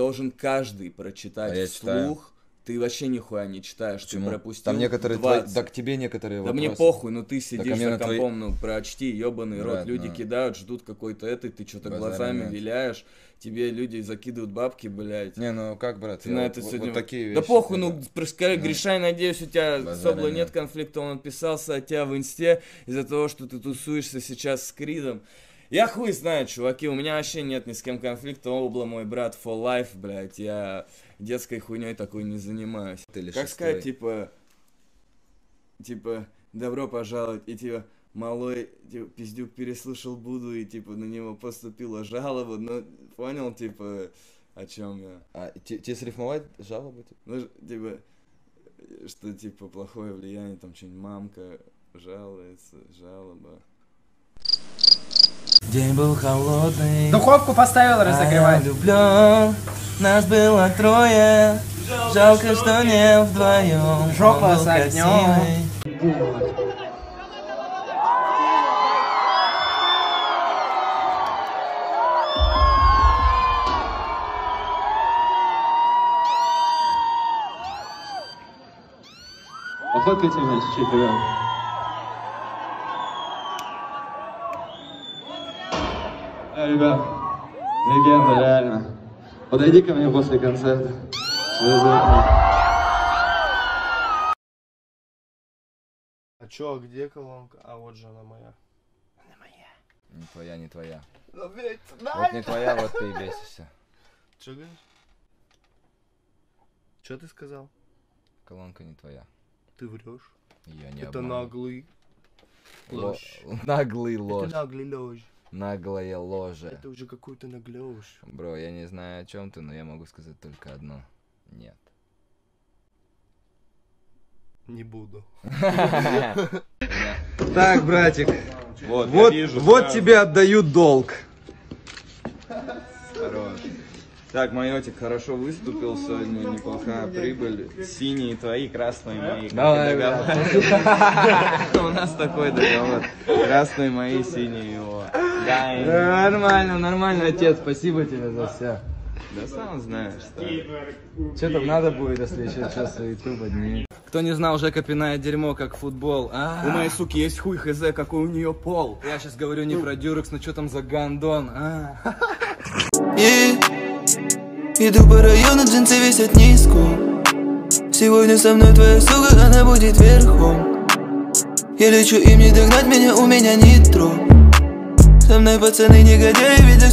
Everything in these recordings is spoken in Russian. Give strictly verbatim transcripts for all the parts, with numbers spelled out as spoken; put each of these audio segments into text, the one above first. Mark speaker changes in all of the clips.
Speaker 1: должен каждый прочитать
Speaker 2: а
Speaker 1: вслух. Ты вообще нихуя не читаешь,
Speaker 2: Почему?
Speaker 1: ты пропустил
Speaker 2: Там некоторые твои... Да к тебе некоторые
Speaker 1: да
Speaker 2: вопросы.
Speaker 1: мне похуй, ну ты сидишь за компом,
Speaker 2: твои...
Speaker 1: ну прочти, ебаный рот.
Speaker 2: Брат,
Speaker 1: люди
Speaker 2: ну...
Speaker 1: кидают, ждут какой-то этой, ты что-то глазами
Speaker 2: нет.
Speaker 1: виляешь, тебе люди закидывают бабки, блядь.
Speaker 2: Не, ну как, брат,
Speaker 1: ты на
Speaker 2: вот,
Speaker 1: это
Speaker 2: вот,
Speaker 1: сегодня...
Speaker 2: вот такие вещи.
Speaker 1: Да похуй,
Speaker 2: это...
Speaker 1: ну скажи, ну... Гришай, надеюсь, у тебя с Облой нет конфликта, он отписался от тебя в инсте из-за того, что ты тусуешься сейчас с Кридом. Я хуй знаю, чуваки, у меня вообще нет ни с кем конфликта, Обла мой брат for life, блядь, я детской хуйней такой не занимаюсь. Или как шестой. Сказать, типа, типа, добро пожаловать, и типа, малой, типа, пиздюк переслушал Буду, и типа, на него поступила жалоба, ну, понял, типа, о чем я.
Speaker 2: А, тебе срифмовать жалобу? Типа?
Speaker 1: Ну, типа, что, типа, плохое влияние, там, что-нибудь мамка жалуется, жалоба. День был холодный.
Speaker 3: Духовку поставил разогревать.
Speaker 1: А я влюблен, нас было трое. Жалко, что не вдвоем.
Speaker 3: Жопа с огнем.
Speaker 4: Пофоткайте меня чуть-чуть, ребят. А, ребят, легенда, реально. Подойди ко мне после концерта.
Speaker 5: А чё, а где колонка? А вот же она моя.
Speaker 3: Она моя.
Speaker 2: Не твоя, не твоя.
Speaker 5: Но ведь,
Speaker 2: вот не твоя, вот ты и бесишься.
Speaker 5: Чё говоришь? Чё ты сказал?
Speaker 2: Колонка не твоя.
Speaker 5: Ты врешь.
Speaker 2: Я не
Speaker 5: Это
Speaker 2: обманываю.
Speaker 5: наглый
Speaker 2: ложь. Наглый ложь.
Speaker 5: Это наглый ложь.
Speaker 2: Наглая ложа.
Speaker 5: Это уже какой-то наглёж.
Speaker 2: Бро, я не знаю, о чем ты, но я могу сказать только одно. Нет.
Speaker 5: Не буду.
Speaker 2: Так, братик. Вот, вот тебе отдают долг. Хорош. Так, Майотик хорошо выступил сегодня, неплохая прибыль. Синие твои, красные мои. Давай, у нас такой договор. Красные мои, синие его.
Speaker 3: Нормально, нормально, отец, спасибо тебе за все.
Speaker 2: Да сам знаешь, что.
Speaker 3: Что там надо будет, если еще час ютуба дней. Кто не знал, Жека пинает дерьмо, как футбол. А -а -а.
Speaker 1: У моей суки есть хуй хз, какой у нее пол.
Speaker 3: Я сейчас говорю не про дюрекс, но что там за гандон. А -а
Speaker 6: -а. Иду по району, джинсы висят низко. Сегодня со мной твоя сука, она будет верхом. Я лечу, им не догнать меня, у меня нитро. Со мной пацаны негодяи, видят.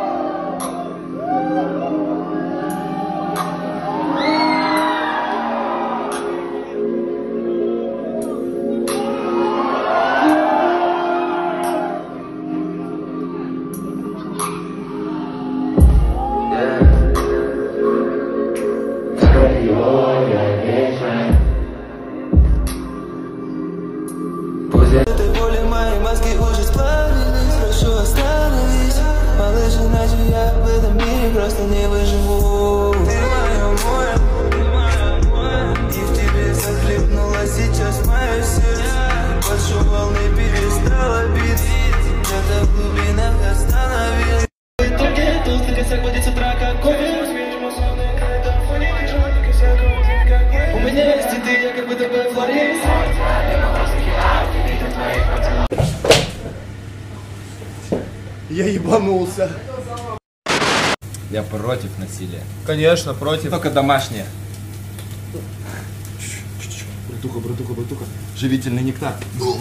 Speaker 6: Просто не выживу. Ты моя, моя, ты моя, моя. И в тебе захлебнула сейчас мое сердце. Под волны перестала биться. Где-то в глубинах остановилась. В итоге толстый косяк будет с утра как кофе. У меня есть и ты, я как будто бы флорис.
Speaker 5: Я ебанулся.
Speaker 2: Я против насилия.
Speaker 5: Конечно, против.
Speaker 2: Только домашнее.
Speaker 5: Братуха, братуха, братуха. Живительный нектар.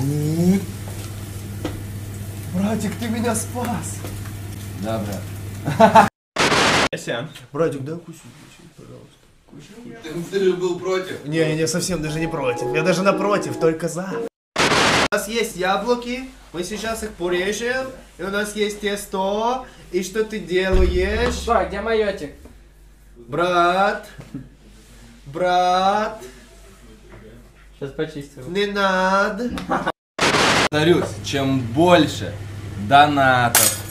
Speaker 5: Братик, ты меня спас.
Speaker 2: Да, брат.
Speaker 5: Братик, дай кусю, пожалуйста.
Speaker 2: Ты, ты же был против.
Speaker 5: Не, я не совсем даже не против. Я даже напротив, только за. У нас есть яблоки, мы сейчас их порежем, и у нас есть тесто. И что ты делаешь?
Speaker 3: Что, где Майотик?
Speaker 5: Брат, брат.
Speaker 3: Сейчас почистил.
Speaker 5: Не надо.
Speaker 2: Повторюсь, чем больше донатов.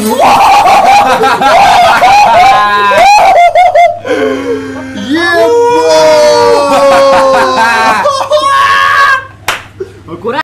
Speaker 5: Ебать!